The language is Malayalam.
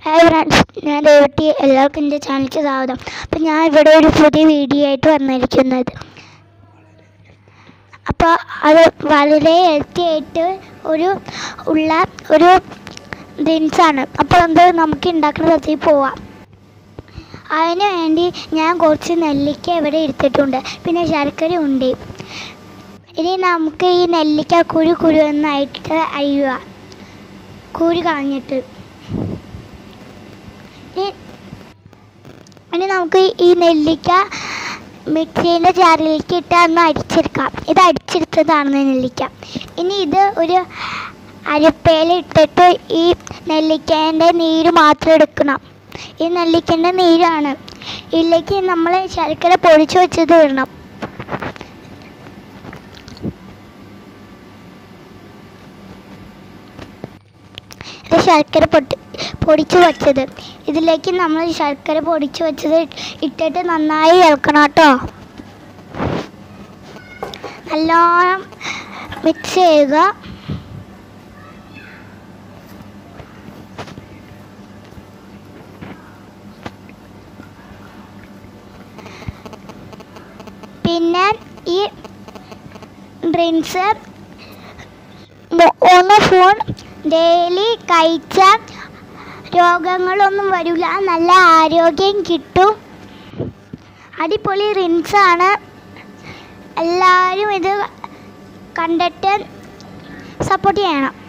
ഹായ് ഫ്രണ്ട്സ്, ഞാൻ ദേവട്ടി. എല്ലാവർക്കും എൻ്റെ ചാനലിലേക്ക് സ്വാഗതം. അപ്പം ഞാൻ ഇവിടെ ഒരു പുതിയ വീഡിയോ ആയിട്ട് വന്നിരിക്കുന്നത്. അപ്പോൾ അത് വളരെ ഹെൽത്തി ആയിട്ട് ഒരു ഡ്രിങ്ക്സാണ്. അപ്പോൾ അത് നമുക്ക് ഉണ്ടാക്കുന്നതിൽ പോവാം. അതിന് വേണ്ടി ഞാൻ കുറച്ച് നെല്ലിക്ക ഇവിടെ എടുത്തിട്ടുണ്ട്, പിന്നെ ശർക്കര ഉണ്ട്. ഇനി നമുക്ക് ഈ നെല്ലിക്ക കുരുന്നായിട്ട് അരിയുക, കുരു കളഞ്ഞിട്ട്. ഇനി നമുക്ക് ഈ നെല്ലിക്ക മിക്സിയുടെ ജാറിലേക്ക് ഇട്ട് ഒന്ന് അരിച്ചെടുക്കാം. ഇത് അരിച്ചെടുത്തതാണ് നെല്ലിക്ക. ഇനി ഇത് ഒരു അരിപ്പയിൽ ഇട്ടിട്ട് ഈ നെല്ലിക്കേൻ്റെ നീര് മാത്രം എടുക്കണം. ഈ നെല്ലിക്കേൻ്റെ നീരാണ്. ഇതിലേക്ക് നമ്മൾ ശർക്കര പൊടിച്ച് വെച്ചത് ഇടണം. ഇത് ശർക്കര പൊടിച്ച് വെച്ചത്. ഇതിലേക്ക് നമ്മൾ ശർക്കര പൊടിച്ച് വെച്ചത് ഇട്ടിട്ട് നന്നായി ഇളക്കണം കേട്ടോ. നല്ലോണം മിക്സ് ചെയ്യുക. പിന്നെ ഈ ഡ്രിങ്ക്സ് 1 സ്പൂൺ ഡെയിലി കഴിച്ചാൽ രോഗങ്ങളൊന്നും വരില്ല, നല്ല ആരോഗ്യം കിട്ടും. അടിപൊളി ഡ്രിങ്ക്സാണ്. എല്ലാവരും ഇത് കണ്ടിട്ട് സപ്പോർട്ട് ചെയ്യണം.